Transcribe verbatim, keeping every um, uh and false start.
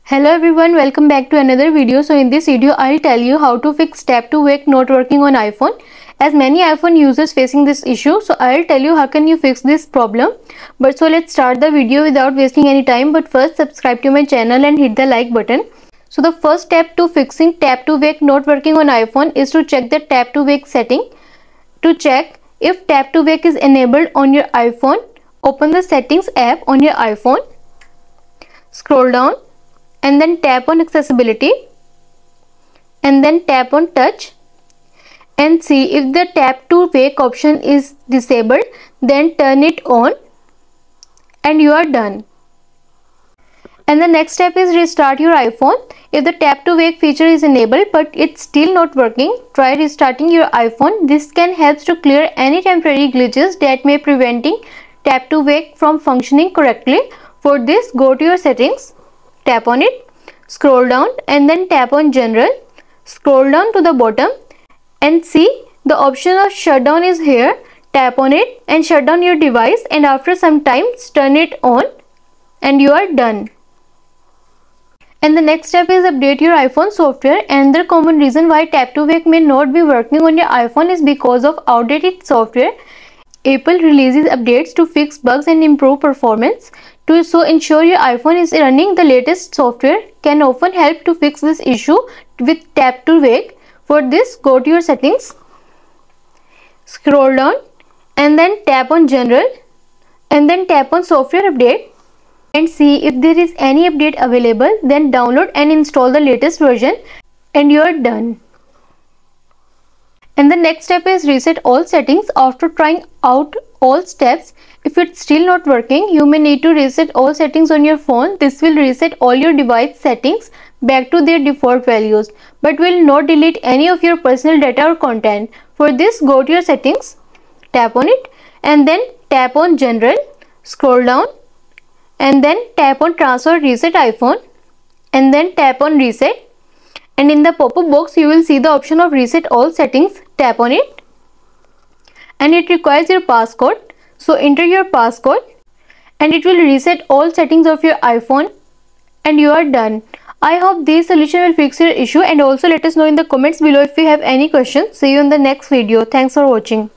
Hello everyone, welcome back to another video. So in this video I'll tell you how to fix tap to wake not working on iPhone, as many iPhone users facing this issue. So I'll tell you how can you fix this problem. But so let's start the video without wasting any time. But first subscribe to my channel and hit the like button. So the first step to fixing tap to wake not working on iPhone is to check the tap to wake setting. To check if tap to wake is enabled on your iPhone, open the settings app on your iPhone, scroll down and then tap on accessibility and then tap on touch and see if the tap to wake option is disabled, then turn it on and you are done. And the next step is restart your iPhone. If the tap to wake feature is enabled but it's still not working, try restarting your iPhone. This can help to clear any temporary glitches that may preventing tap to wake from functioning correctly. For this, go to your settings, tap on it, scroll down and then tap on general, scroll down to the bottom and see the option of shutdown is here. Tap on it and shut down your device, and after some time turn it on and you are done. And the next step is update your iPhone software. Another common reason why tap to wake may not be working on your iPhone is because of outdated software. Apple releases updates to fix bugs and improve performance. To so ensure your iPhone is running the latest software can often help to fix this issue with tap to wake. For this, go to your settings, scroll down and then tap on general and then tap on software update and see if there is any update available. Then download and install the latest version and you are done. And the next step is reset all settings. After trying out all steps, if it's still not working, you may need to reset all settings on your phone. This will reset all your device settings back to their default values, but will not delete any of your personal data or content. For this, go to your settings, tap on it and then tap on general, scroll down and then tap on transfer reset iPhone and then tap on reset. And in the pop-up box you will see the option of reset all settings. Tap on it and it requires your passcode. So enter your passcode and it will reset all settings of your iPhone and you are done. I hope this solution will fix your issue, and also let us know in the comments below if you have any questions. See you in the next video. Thanks for watching.